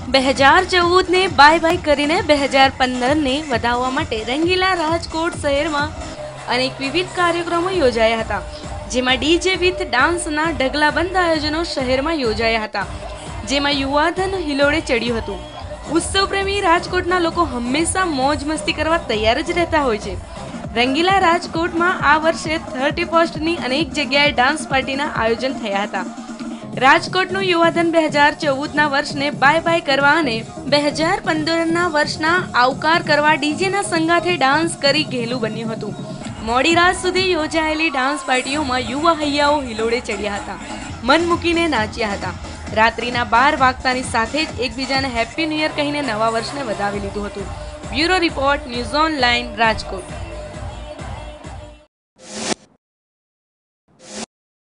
2014 ને bye bye કરીને 2015 ને વધાવવા માટે રંગીલા રાજકોટ શહેરમાં અનેક વિવિધ કાર્યક્રમો યોજાયા હતા, જેમાં ડીજે વિથ ડાન્સના ઢગલાબંધ આયોજનો શહેરમાં યોજાયા હતા, જેમાં યુવાધન હિલોળે ચડ્યું હતું। ઉત્સવ પ્રેમી રાજકોટના લોકો હંમેશા મોજ મસ્તી કરવા તૈયાર જ રહેતા હોય છે। રંગીલા રાજકોટમાં આ વર્ષે 31ની અનેક જગ્યાએ ડાન્સ પાર્ટીના આયોજન થયા હતા। રાજકોટનું યુવાધન 2014ના વર્ષને બાય બાય કરવા અને 2015ના વર્ષના આવકાર કરવા ડીજેના સંગાથે ડાન્સ કરી ઘેલું બન્યું હતું। મોડી રાત સુધી યોજાયેલી ડાન્સ પાર્ટીઓમાં યુવા હૈયાઓ હિલોડે ચડ્યા હતા, મન મૂકીને નાચ્યા હતા। રાત્રિના 12 વાગતાની સાથે જ એકબીજાને હેપી ન્યૂ યર કહીને નવા વર્ષને વધાવી લીધું હતું। Bureau report, news online, Rajkot.